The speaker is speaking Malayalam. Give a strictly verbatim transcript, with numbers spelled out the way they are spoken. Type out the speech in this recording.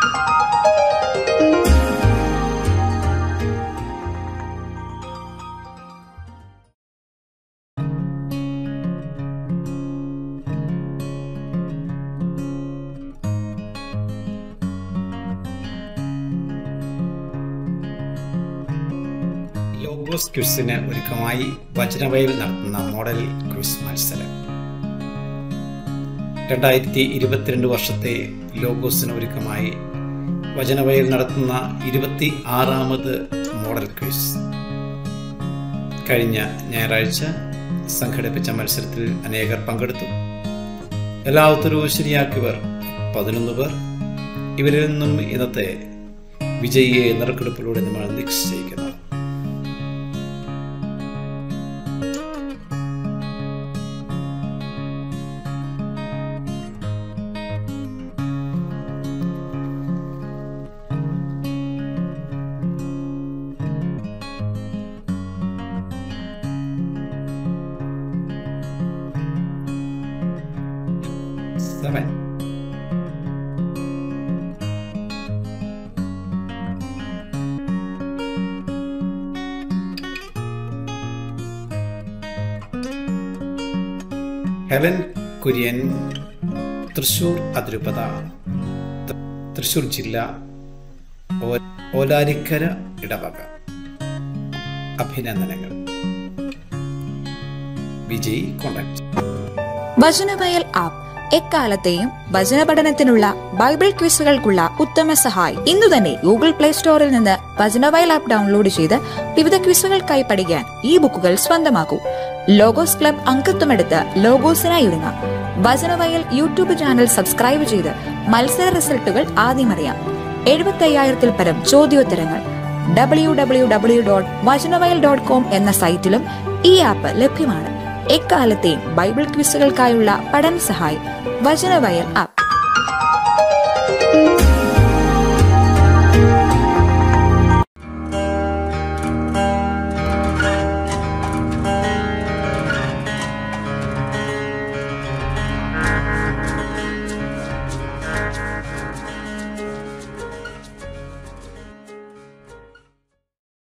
ലോഗോസ് ക്വിസിന് ഒരുക്കമായി വചനവയൽ നടത്തുന്ന മോഡൽ ക്വിസ് മത്സരം. രണ്ടായിരത്തി ഇരുപത്തിരണ്ട് വർഷത്തെ ലോഗോസിന് ഒരുക്കമായി വചനവയൽ നടത്തുന്ന ഇരുപത്തി ആറാമത് മോഡൽ ക്വിസ് കഴിഞ്ഞ ഞായറാഴ്ച സംഘടിപ്പിച്ച മത്സരത്തിൽ അനേകർ പങ്കെടുത്തു. എല്ലാ ഉത്തരവും ശരിയാക്കിയവർ പതിനൊന്ന് പേർ. ഇവരിൽ നിന്നും ഇന്നത്തെ വിജയിയെ നറുക്കെടുപ്പിലൂടെ നമ്മൾ നിശ്ചയിക്കുന്നു. Seven. ഹെലൻ കുര്യൻ, തൃശൂർ അതിരൂപത, തൃശൂർ ജില്ല, ഓലാരിക്കര ഇടവക. അഭിനന്ദനങ്ങൾ. വിജയ് കോണ്ടാക്ട്. വചനവയൽ ആപ്പ് എക്കാലത്തെയും വചന പഠനത്തിനുള്ള ബൈബിൾ ക്വിസുകൾക്കുള്ള ഉത്തമ സഹായി. ഇന്നു തന്നെ ഗൂഗിൾ പ്ലേ സ്റ്റോറിൽ നിന്ന് വചനവയൽ ആപ്പ് ഡൗൺലോഡ് ചെയ്ത് വിവിധ ക്വിസുകൾക്കായി പഠിക്കാൻ ഈ ബുക്കുകൾ സ്വന്തമാക്കൂ. ലോഗോസ് ക്ലബ് അംഗത്വമെടുത്ത് ലോഗോസിനായി ഒരുങ്ങാം. വചനവയൽ യൂട്യൂബ് ചാനൽ സബ്സ്ക്രൈബ് ചെയ്ത് മത്സര റിസൾട്ടുകൾ ആദ്യം അറിയാം. എഴുപത്തി അയ്യായിരത്തിൽ പരം ചോദ്യോത്തരങ്ങൾ W W W dot Vachanavayal dot com എന്ന സൈറ്റിലും ഈ ആപ്പ് ലഭ്യമാണ്. എക്കാലത്തെയും ബൈബിൾ ക്വിസുകൾക്കായുള്ള പഠന സഹായി വചനവയൽ ആപ്പ്.